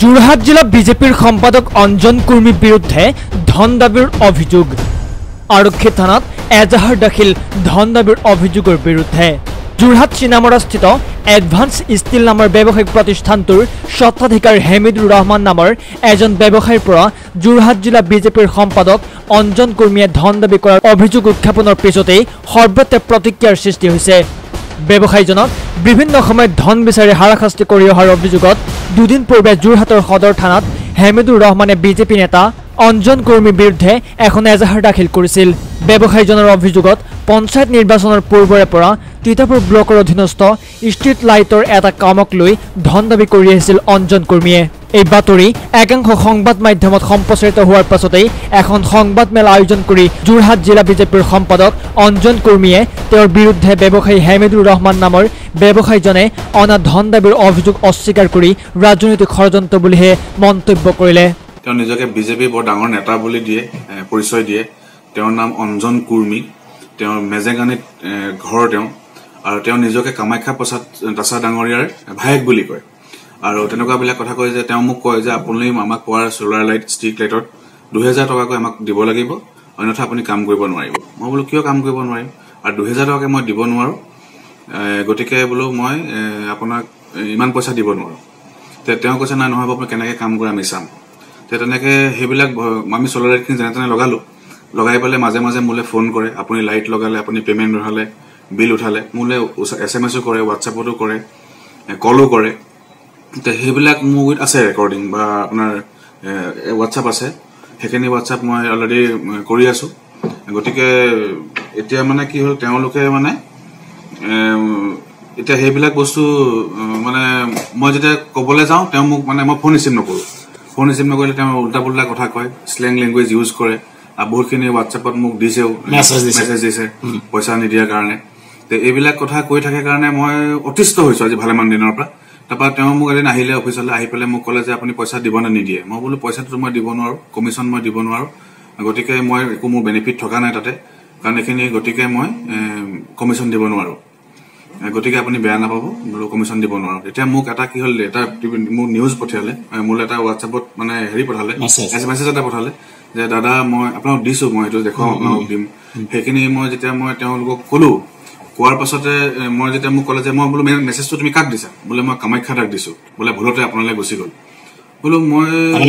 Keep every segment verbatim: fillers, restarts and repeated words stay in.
যোৰহাট জিলা বিজেপিৰ সম্পাদক অঞ্জন কুৰ্মীৰ বিৰুদ্ধে ধন দাবীৰ অভিযোগ আৰক্ষী থানাত এজাহাৰ দাখিল ধন দাবীৰ অভিযোগৰ বিৰুদ্ধে যোৰহাট চিনামৰাস্থিত এডভান্স ষ্টিল নামৰ ব্যৱসায়িক প্ৰতিষ্ঠানটোৰ স্বত্বাধিকাৰ হেমিদুৰ ৰহমান নামৰ এজন ব্যৱসায়ীৰ পৰা যোৰহাট জিলা বিজেপিৰ সম্পাদক অঞ্জন কুৰ্মীয়ে ধন দাবী কৰাৰ অভিযোগ উত্থাপনৰ পিছতেই সৰ্বত্ৰ প্ৰতিক্ৰিয়াৰ সৃষ্টি হৈছে ব্যৱসায়ীজনক বিভিন্ন সময়ত ধন বিচাৰি হাৰাশাস্তি কৰি অহাৰ অভিযোগত দুদিন পূৰ্বে যোৰহাটৰ সদৰ থানাত হেমিদুৰ ৰহমানে বিজেপি নেতা অঞ্জন কুৰ্মীৰ বিৰুদ্ধে এখন এজাহাৰ দাখিল কৰিছিল ব্যৱসায়ীজনৰ অভিযোগত পঞ্চায়ত নিৰ্বাচনৰ পূৰ্বৰে পৰা তিতাপুৰ ব্লকৰ অধীনস্থ ষ্ট্ৰীট লাইটৰ এটা কামক লৈ ধন দাবী কৰি আহিছিল অঞ্জন কুৰ্মীয়ে এই বাতৰি একাংশ সংবাদ মাধ্যমত সম্প্ৰচাৰিত হোৱাৰ পাছতেই এখন সংবাদমেল আয়োজন কৰি যোৰহাট জিলা বিজেপিৰ সম্পাদক অঞ্জন কুৰ্মীয়ে তেওঁৰ বিৰুদ্ধে ব্যৱসায়ী হেমিদুৰ ৰহমান নামৰ ব্যৱসায়ীজনে অনা ধন দাবীৰ অভিযোগ অস্বীকাৰ কৰি ৰাজনৈতিক ষড়যন্ত্ৰ বুলিহে মন্তব্য কৰিলে তেওঁ নিজকে বিজেপি বৰ ডাঙৰ নেতা বুলি দিয়ে পৰিচয় দিয়ে তেওঁৰ নাম অঞ্জন কুৰ্মী তেওঁৰ মেজেগানিত ঘৰ তেওঁ আৰু তেওঁ নিজকে কামাখ্যা প্ৰসাদ দাসা ডাঙৰীয়াৰ ভায়েক বুলি কয় আৰু তেনেকুৱা বিলাক কথা কয় যে তেওঁ মোক কয় যে আপুনি আমাক পোৱাৰ সোলাৰ লাইট ষ্ট্ৰীট লাইটত দুই হাজাৰ টকাকৈ আমাক দিব লাগিব অন্যথা আপুনি কাম কৰিব নোৱাৰিব মই বোলো কিয় কাম কৰিব নোৱাৰিম আৰু দুই হাজাৰ টকাকৈ মই দিব নোৱাৰো গতিকে বোলো মই আপোনাক ইমান পইচা দিব নোৱাৰো তে তেওঁ কৈছে নাই নহব আপুনি কেনেকৈ কাম কৰে আমি চাম তে তেনেকে সেইবিলাক আমি সোলাৰ লাইটখিনি যেনে তেনে লগালো লগাই পেলাই মাজে মাজে মোলে ফোন কৰে আপুনি লাইট লগালে আপুনি পেমেণ্ট উঠালে বিল উঠালে মোলে এছ এম এছো কৰে হোৱাটছএপতো কৰে কলো কৰে তে সেইবিলাক মোৰ আছে ৰেকৰ্ডিং বা আপোনাৰ হোৱাটছএপ আছে সেইখিনি হোৱাটছএপ মই অলৰেডি কৰি আছো গতিকে এতিয়া মানে কি হ'ল তেওঁলোকে মানে এতিয়া সেইবিলাক বস্তু মানে মই যেতিয়া ক'বলৈ যাওঁ তেওঁ মোক মানে মই ফোন ৰিচিভ নকৰোঁ ফোন ৰিচিভ নকৰিলে তেওঁ উল্টা পুল্টা কথা কয় স্লেং লেংগুৱেজ ইউজ কৰে আৰু বহুতখিনি হোৱাটছএপত মোক দিছেও মেছেজ দিছে পইচা নিদিয়াৰ কাৰণে তে এইবিলাক কথা কৈ থাকে কাৰণে মই অতিষ্ঠ হৈছো আজি ভালেমান দিনৰ পৰা তাৰপৰা তেওঁ মোক এদিন আহিলে অফিচলৈ আহি পেলাই মোক ক'লে যে আপুনি পইচা দিব নে নিদিয়ে মই বোলো পইচাটো মই দিব নোৱাৰো কমিশ্যন মই দিব নোৱাৰো গতিকে মই একো মোৰ বেনিফিট থকা নাই তাতে কাৰণ এইখিনি গতিকে মই কমিশ্যন দিব নোৱাৰো গতিকে আপুনি বেয়া নাপাব বোলো কমিশ্যন দিব নোৱাৰো এতিয়া মোক এটা কি হ'ল এটা মোক নিউজ পঠিয়ালে মোলৈ এটা হোৱাটছএপত মানে হেৰি পঠালে মেছেজ এটা পঠালে যে দাদা মই আপোনাক দিছো মই এইটো দেখুৱাম আপোনাক দিম সেইখিনি মই যেতিয়া মই তেওঁলোকক ক'লো কোৱাৰ পাছতে মই যেতিয়া মোক ক'লে যে মই বোলো মেছেজটো তুমি কাক দিছা বোলে মই কামাখ্যা দাক দিছো বোলে ভুলতে আপোনালৈ গুচি গ'ল বোলো মই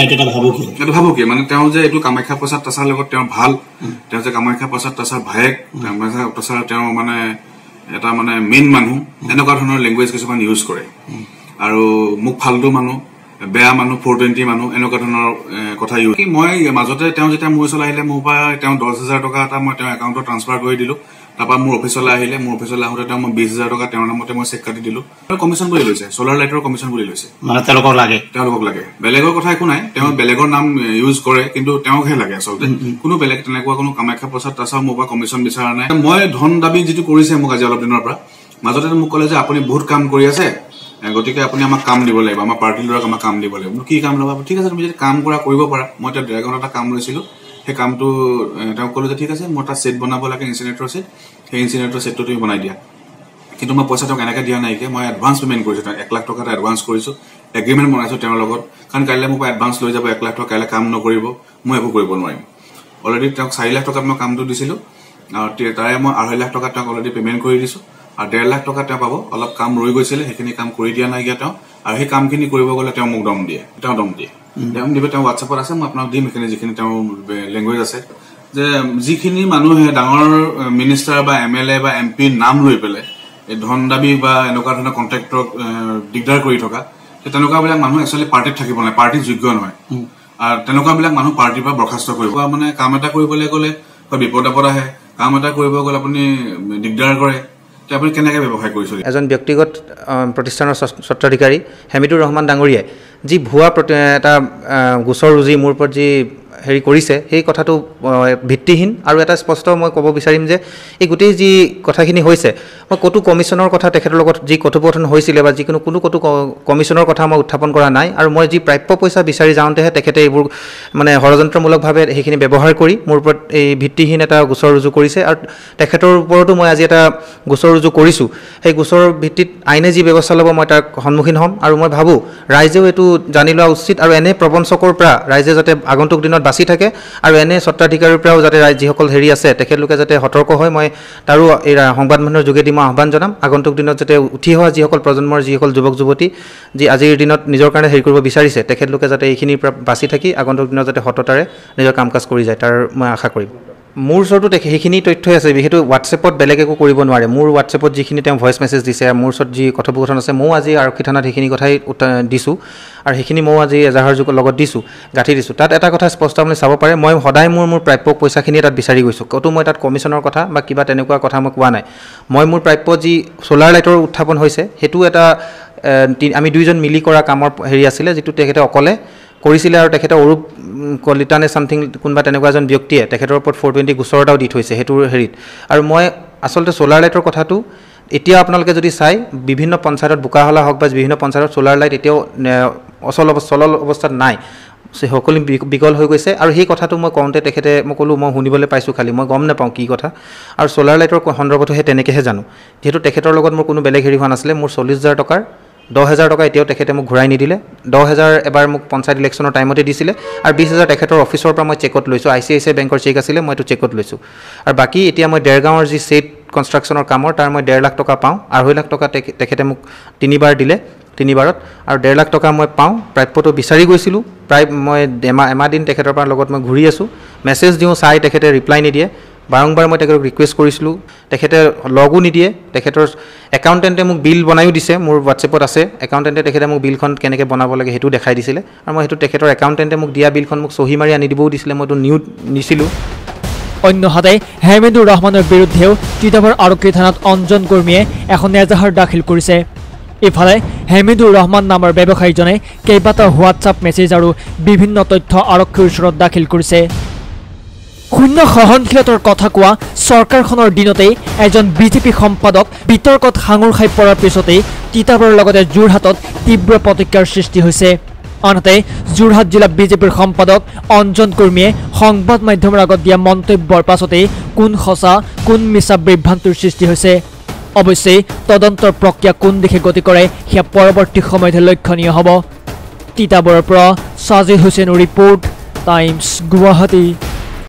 এইটো ভাবো কি মানে তেওঁ যে এইটো কামাখ্যা প্ৰসাদ দাসৰ লগত তেওঁ ভাল তেওঁ যে কামাখ্যা প্ৰসাদ দাসৰ ভায়েক কামাখ্যা প্ৰসাদ তেওঁ মানে এটা মানে মেইন মানুহ এনেকুৱা ধৰণৰ লেংগুৱেজ কিছুমান ইউজ কৰে আৰু মোক ফাল্টু মানুহ বেয়া মানুহ ফ'ৰ টুৱেণ্টি মানুহ এনেকুৱা ধৰণৰ কথা ইউজ মই মাজতে তেওঁ যেতিয়া মোৰ ওচৰলৈ আহিলে মোৰ পৰা তেওঁ দহ হাজাৰ টকা এটা মই তেওঁৰ একাউণ্টত ট্ৰান্সফাৰ কৰি দিলো তাৰপৰা মোৰ অফিচলৈ আহিলে মোৰ অফিচলৈ আহোঁতে তেওঁ মই বিশ হাজাৰ টকা তেওঁৰ নামতে মই চেক কাটি দিলো কমিশ্যন বুলি লৈছে সোলাৰ লাইটৰ কমিশ্যন বুলি লৈছে মানে তেওঁলোকক লাগে তেওঁলোকক লাগে বেলেগৰ কথা একো নাই তেওঁ বেলেগৰ নাম ইউজ কৰে কিন্তু তেওঁকহে লাগে আচলতে কোনো বেলেগ তেনেকুৱা কোনো কামাখ্যা প্ৰসাদ দাসৰ মোৰ পৰা কমিশ্যন বিচৰা নাই মই ধন দাবী যিটো কৰিছে মোক আজি অলপ দিনৰ পৰা মাজতে মোক ক'লে যে আপুনি বহুত কাম কৰি আছে গতিকে আপুনি আমাক কাম দিব লাগিব আমাৰ পাৰ্টিৰ ল'ৰাক আমাক কাম দিব লাগিব কি কাম ল'ব ঠিক আছে তুমি যদি কাম কৰা কৰিব পাৰা মই এতিয়া ড্ৰেগনত এটা কাম লৈছিলো সেই কামটো তেওঁক ক'লো যে ঠিক আছে মই এটা ছেট বনাব লাগে ইনচিনেটৰ ছেট সেই ইনচিনেটৰ ছেটটো তুমি বনাই দিয়া কিন্তু মই পইচা তেওঁক এনেকৈ দিয়া নাইকিয়া মই এডভান্স পেমেণ্ট কৰিছোঁ তেওঁক এক লাখ টকা এটা এডভান্স কৰিছোঁ এগ্ৰিমেণ্ট বনাইছোঁ তেওঁৰ লগত কাৰণ কাইলৈ মোৰ পৰা এডভান্স লৈ যাব এক লাখ টকা কাইলৈ কাম নকৰিব মই একো কৰিব নোৱাৰিম অলৰেডি তেওঁক চাৰি লাখ টকাত মই কামটো দিছিলোঁ আৰু তাৰে মই আঢ়ৈ লাখ টকা তেওঁক অলৰেডি পেমেণ্ট কৰি দিছোঁ আৰু ডেৰ লাখ টকা তেওঁ পাব অলপ কাম ৰৈ গৈছিলে সেইখিনি কাম কৰি দিয়া নাইকিয়া তেওঁ আৰু সেই কামখিনি কৰিব গ'লে তেওঁ মোক দম দিয়ে তেওঁ দম দিয়ে দম দিব তেওঁ হোৱাটছএপত আছে মই আপোনাক দিম সেইখিনি যিখিনি তেওঁৰ লেংগুৱেজ আছে যে যিখিনি মানুহে ডাঙৰ মিনিষ্টাৰ বা এম এল এ বা এম পিৰ নাম লৈ পেলাই এই ধন দাবী বা এনেকুৱা ধৰণৰ কণ্ট্ৰেক্টৰক দিগদাৰ কৰি থকা তেনেকুৱাবিলাক মানুহ একচুৱেলি পাৰ্টিত থাকিব নাই পাৰ্টিৰ যোগ্য নহয় আৰু তেনেকুৱাবিলাক মানুহ পাৰ্টিৰ পৰা বৰ্খাস্ত কৰিব মানে কাম এটা কৰিবলৈ গ'লে বিপদ আপদ আহে কাম এটা কৰিব গ'লে আপুনি দিগদাৰ কৰে আপুনি কেনেকৈ ব্যৱসায় কৰিছে এজন ব্যক্তিগত প্ৰতিষ্ঠানৰ স্বত্বাধিকাৰী হেমিদুৰ ৰহমান ডাঙৰীয়াই যি ভুৱা এটা গোচৰ ৰুজি মোৰ ওপৰত যি হেৰি কৰিছে সেই কথাটো ভিত্তিহীন আৰু এটা স্পষ্ট মই ক'ব বিচাৰিম যে এই গোটেই যি কথাখিনি হৈছে মই ক'তো কমিশ্যনৰ কথা তেখেতৰ লগত যি কথোপকথন হৈছিলে বা যিকোনো কোনো ক'তো কমিশ্যনৰ কথা মই উত্থাপন কৰা নাই আৰু মই যি প্ৰাপ্য পইচা বিচাৰি যাওঁতেহে তেখেতে এইবোৰ মানে ষড়যন্ত্ৰমূলকভাৱে সেইখিনি ব্যৱহাৰ কৰি মোৰ ওপৰত এই ভিত্তিহীন এটা গোচৰ ৰুজু কৰিছে আৰু তেখেতৰ ওপৰতো মই আজি এটা গোচৰ ৰুজু কৰিছোঁ সেই গোচৰৰ ভিত্তিত আইনে যি ব্যৱস্থা ল'ব মই তাৰ সন্মুখীন হ'ম আৰু মই ভাবোঁ ৰাইজেও এইটো জানি লোৱা উচিত আৰু এনে প্ৰবঞ্চকৰ পৰা ৰাইজে যাতে আগন্তুক দিনত বাচি থাকে আৰু এনে স্বত্বাধিকাৰীৰ পৰাও যাতে যিসকল হেৰি আছে তেখেতলোকে যাতে সতৰ্ক হয় মই তাৰো এই সংবাদ মাধ্যমৰ যোগেদি মই আহ্বান জনাম আগন্তুক দিনত যাতে উঠি অহা যিসকল প্ৰজন্মৰ যিসকল যুৱক যুৱতী যি আজিৰ দিনত নিজৰ কাৰণে হেৰি কৰিব বিচাৰিছে তেখেতলোকে যাতে এইখিনিৰ পৰা বাচি থাকি আগন্তুক দিনত যাতে সততাৰে নিজৰ কাম কাজ কৰি যায় তাৰ মই আশা কৰিম মোৰ ওচৰতো সেইখিনি তথ্যই আছে বিশেষকৈ হোৱাটছএপত বেলেগ একো কৰিব নোৱাৰে মোৰ হোৱাটছএপত যিখিনি তেওঁ ভইচ মেছেজ দিছে আৰু মোৰ ওচৰত যি কথোপকথন আছে ময়ো আজি আৰক্ষী থানাত সেইখিনি কথাই দিছোঁ আৰু সেইখিনি ময়ো আজি এজাহাৰ যুগৰ লগত দিছোঁ গাঁঠি দিছোঁ তাত এটা কথা স্পষ্ট আপুনি চাব পাৰে মই সদায় মোৰ মোৰ প্ৰাপ্য পইচাখিনি তাত বিচাৰি গৈছোঁ ক'তো মই তাত কমিশ্যনৰ কথা বা কিবা তেনেকুৱা কথা মই কোৱা নাই মই মোৰ প্ৰাপ্য যি ছ'লাৰ লাইটৰ উত্থাপন হৈছে সেইটো এটা আমি দুইজন মিলি কৰা কামৰ হেৰি আছিলে যিটো তেখেতে অকলে কৰিছিলে আৰু তেখেতে অৰূপ কলিতা নে ছামথিং কোনোবা তেনেকুৱা এজন ব্যক্তিয়ে তেখেতৰ ওপৰত ফ'ৰ টুৱেণ্টি গোচৰ এটাও দি থৈছে সেইটোৰ হেৰিত আৰু মই আচলতে ছ'লাৰ লাইটৰ কথাটো এতিয়া আপোনালোকে যদি চাই বিভিন্ন পঞ্চায়তত বোকাহলা হওক বা বিভিন্ন পঞ্চায়তত ছ'লাৰ লাইট এতিয়াও অচল চলল অৱস্থাত নাই সকলো বিকল হৈ গৈছে আৰু সেই কথাটো মই কওঁতে তেখেতে মই ক'লোঁ মই শুনিবলৈ পাইছোঁ খালি মই গম নাপাওঁ কি কথা আৰু ছ'লাৰ লাইটৰ সন্দৰ্ভতো সেই তেনেকৈহে জানো যিহেতু তেখেতৰ লগত মোৰ কোনো বেলেগ হেৰি হোৱা নাছিলে মোৰ চল্লিছ হাজাৰ টকাৰ দহ হাজাৰ টকা এতিয়াও তেখেতে মোক ঘূৰাই নিদিলে দহ হাজাৰ এবাৰ মোক পঞ্চায়ত ইলেকশ্যনৰ টাইমতে দিছিলে আৰু বিছ হাজাৰ তেখেতৰ অফিচৰ পৰা মই চেকত লৈছোঁ I C I C I বেংকৰ চেক আছিলে মই এইটো চেকত লৈছোঁ আৰু বাকী এতিয়া মই ডেৰগাঁৱৰ যি ছেট কনষ্ট্ৰাকশ্যনৰ কামৰ তাৰ মই ডেৰ লাখ টকা পাওঁ আঢ়ৈ লাখ টকা তেখেতে মোক তিনিবাৰ দিলে তিনিবাৰত আৰু ডেৰ লাখ টকা মই পাওঁ প্ৰাপ্যটো বিচাৰি গৈছিলোঁ প্ৰায় মই এমাহ এমাহ দিন তেখেতৰ পৰা লগত মই ঘূৰি আছোঁ মেছেজ দিওঁ চাই তেখেতে ৰিপ্লাই নিদিয়ে বাৰম্বাৰ মই তেখেতক ৰিকুৱেষ্ট কৰিছিলোঁ তেখেতে লগো নিদিয়ে তেখেতৰ একাউণ্টেণ্টে মোক বিল বনায়ো দিছে মোৰ হোৱাটছএপত আছে একাউণ্টেণ্টে তেখেতে মোক বিলখন কেনেকৈ বনাব লাগে সেইটো দেখাই দিছিলে আৰু মই সেইটো তেখেতৰ একাউণ্টেণ্টে মোক দিয়া বিলখন মোক চহী মাৰি আনি দিবও দিছিলে মইতো নিউ নিছিলোঁ অন্যহাতে হেমেদুৰ ৰহমানৰ বিৰুদ্ধেও তিতাবৰ আৰক্ষী থানাত অঞ্জন কৰ্মীয়ে এখন এজাহাৰ দাখিল কৰিছে ইফালে হেমেদুৰ ৰহমান নামৰ ব্যৱসায়ীজনে কেইবাটাও হোৱাটছআপ মেছেজ আৰু বিভিন্ন তথ্য আৰক্ষীৰ ওচৰত দাখিল কৰিছে শূন্য সহনশীলতাৰ কথা কোৱা চৰকাৰখনৰ দিনতেই এজন বিজেপি সম্পাদক বিতৰ্কত সাঙুৰ খাই পৰাৰ পিছতেই তিতাবৰৰ লগতে যোৰহাটত তীব্ৰ প্ৰতিক্ৰিয়াৰ সৃষ্টি হৈছে আনহাতে যোৰহাট জিলা বিজেপিৰ সম্পাদক অঞ্জন কৰ্মীয়ে সংবাদ মাধ্যমৰ আগত দিয়া মন্তব্যৰ পাছতেই কোন সঁচা কোন মিছা বিভ্ৰান্তিৰ সৃষ্টি হৈছে অৱশ্যে তদন্তৰ প্ৰক্ৰিয়া কোন দিশে গতি কৰে সেয়া পৰৱৰ্তী সময়তহে লক্ষণীয় হ'ব তিতাবৰৰ পৰা সাজিদ হুছেইনৰ ৰিপৰ্ট টাইমছ গুৱাহাটী।